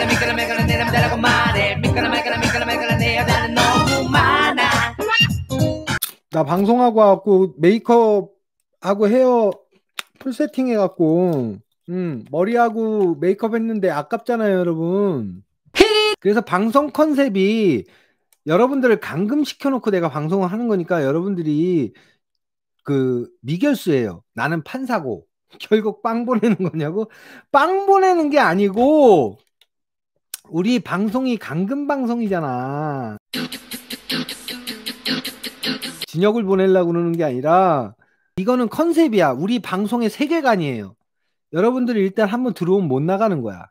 내 남자라고 말해. 내 여자는 너무 많아. 나 방송하고 와갖고 메이크업 하고 헤어 풀 세팅 해갖고 머리하고 메이크업 했는데 아깝잖아요 여러분. 그래서 방송 컨셉이 여러분들을 감금시켜놓고 내가 방송을 하는 거니까 여러분들이 그 미결수예요. 나는 판사고 결국 빵 보내는 거냐고. 빵 보내는 게 아니고 우리 방송이 감금 방송이잖아. 진역을 보내려고 그러는 게 아니라 이거는 컨셉이야. 우리 방송의 세계관이에요. 여러분들이 일단 한번 들어오면 못 나가는 거야.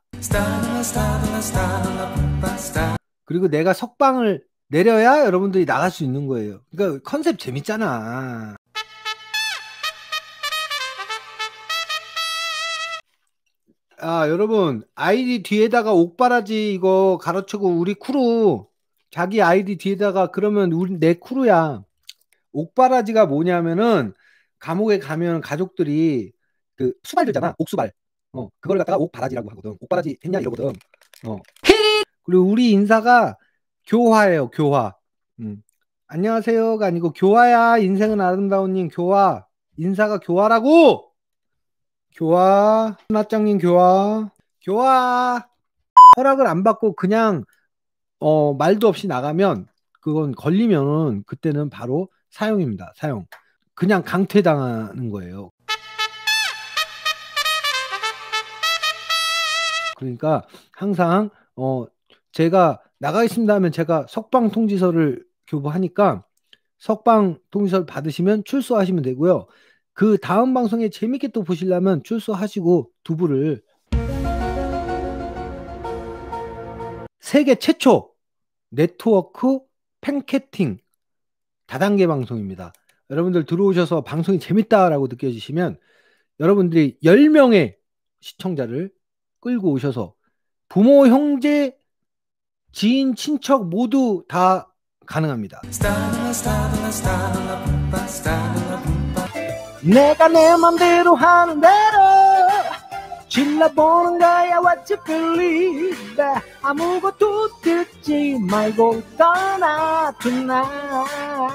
그리고 내가 석방을 내려야 여러분들이 나갈 수 있는 거예요. 그러니까 컨셉 재밌잖아. 아 여러분 아이디 뒤에다가 옥바라지 이거 가로치고 우리 크루 자기 아이디 뒤에다가 그러면 우리 내 크루야. 옥바라지가 뭐냐면은 감옥에 가면 가족들이 그 수발 들잖아. 옥수발. 그걸 갖다가 옥바라지라고 하거든. 옥바라지 했냐 이러거든. 그리고 우리 인사가 교화예요. 교화. 안녕하세요가 아니고 교화야. 인생은 아름다운님 교화. 인사가 교화라고. 교화. 나짱님 교화. 교화. 허락을 안 받고 그냥 말도 없이 나가면 그건 걸리면은 그때는 바로 사형입니다. 사형. 그냥 강퇴당하는 거예요. 그러니까 항상 제가 나가겠습니다 하면 제가 석방 통지서를 교부하니까 석방 통지서를 받으시면 출소하시면 되고요. 그 다음 방송에 재밌게 또 보시려면 출소하시고 두부를 세계 최초 네트워크 팬캐팅 다단계 방송입니다. 여러분들 들어오셔서 방송이 재밌다라고 느껴지시면 여러분들이 10명의 시청자를 끌고 오셔서 부모, 형제, 지인, 친척 모두 다 가능합니다. 내가 내 맘대로 하는 대로 질러보는 거야 what you believe. 아무것도 듣지 말고 떠나 tonight.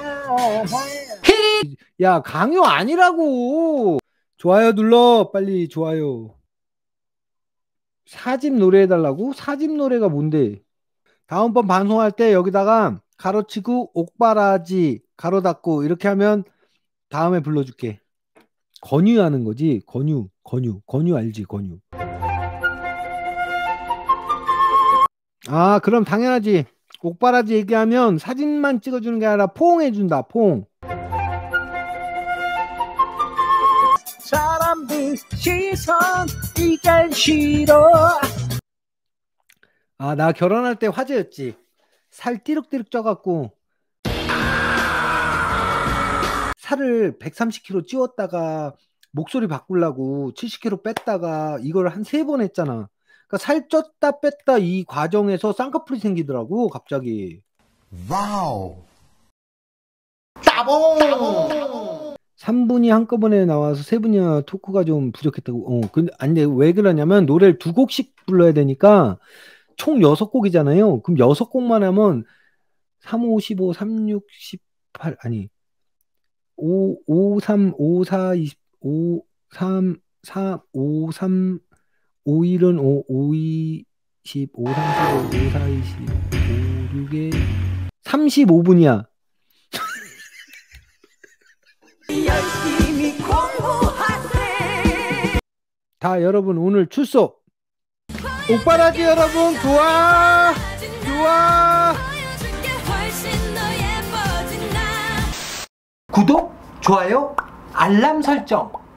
야 강요 아니라고. 좋아요 눌러 빨리. 좋아요. 사집 노래 해달라고? 사집 노래가 뭔데? 다음번 방송할 때 여기다가 가로치고 옥바라지 가로 닫고 이렇게 하면 다음에 불러줄게. 권유하는 거지. 권유 알지? 권유. 아 그럼 당연하지. 옥바라지 얘기하면 사진만 찍어주는 게 아니라 포옹해준다. 포옹. 사람들 시선 이젠 싫어. 아 나 결혼할 때 화제였지. 살 띠룩띠룩 쪄갖고 살을 130kg 찌웠다가 목소리 바꾸려고 70kg 뺐다가 이걸 한 3번 했잖아. 그러니까 살 쪘다 뺐다 이 과정에서 쌍꺼풀이 생기더라고 갑자기. 와우. 따봉. 3분이 한꺼번에 나와서 3분이나 토크가 좀 부족했다고. 근데 아니 왜 그러냐면 노래를 2곡씩 불러야 되니까 총 6곡이잖아요. 그럼 6곡만 하면 3, 5, 15, 3, 6, 18 아니 5, 3, 5, 4, 25, 3, 4, 5, 3, 5, 1은 5, 5, 2, 10, 5, 3, 15, 5, 4, 20, 5, 6에 35분이야. 다 여러분 오늘 출소. 옥바라지 여러분 좋아. 구독, 좋아요, 알람 설정